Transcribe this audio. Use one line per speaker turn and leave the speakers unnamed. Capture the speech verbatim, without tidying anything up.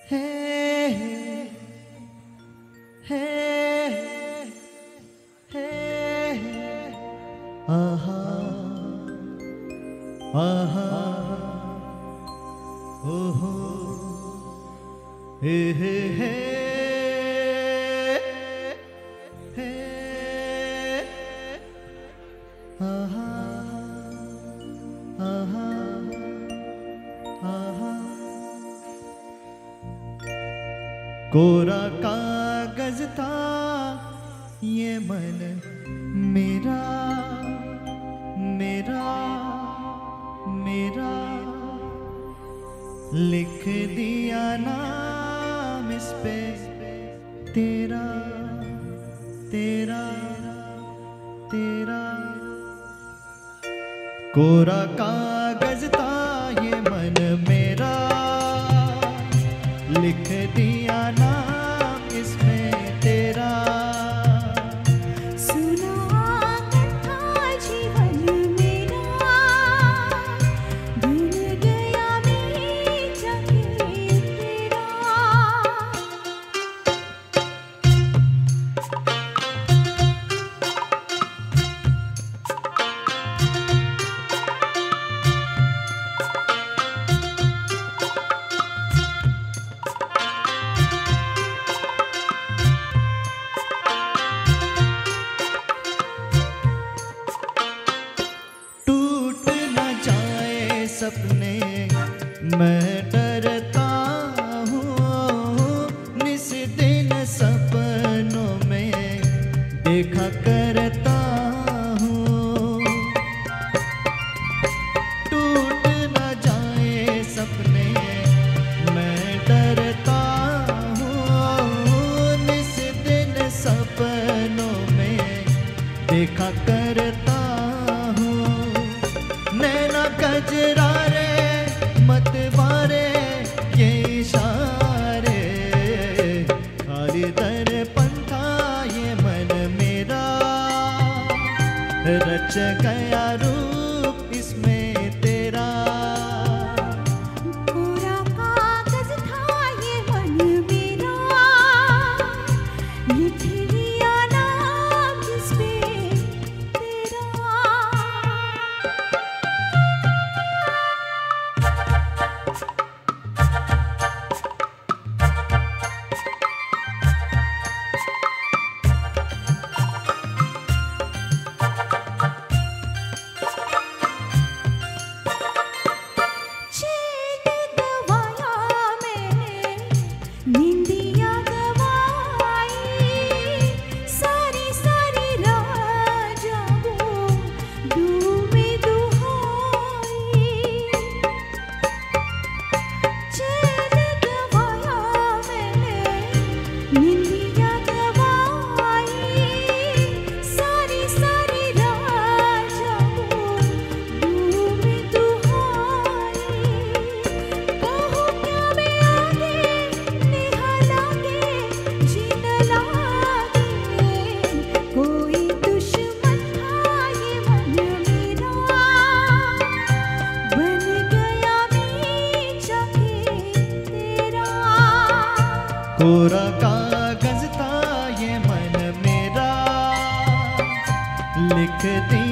कोरा कागज था ये मन मेरा मेरा मेरा, लिख दिया नाम इस पे तेरा तेरा तेरा। कोरा कागज था ये मन मेरा, लिख दिया नाम इसमें तेरा।
सुना कथा जीवन मेरा, भूल गया मैं जाके तेरा।
सपने मैं डरता हूँ, निस दिन सपनों में देखा करता हूँ। टूट न जाए सपने मैं डरता हूँ, निस दिन सपनों में देखा करता हूँ। नैना कजरा मतवारे ये इशारे, खाली दर्पण था ये मन मेरा, रच गया रूप इसमें तेरा।
कोरा कागज था ये मन मेरा, लिख लिया नाम जिसमें तेरा।
कोरा कागज था ये मन मेरा, लिख दी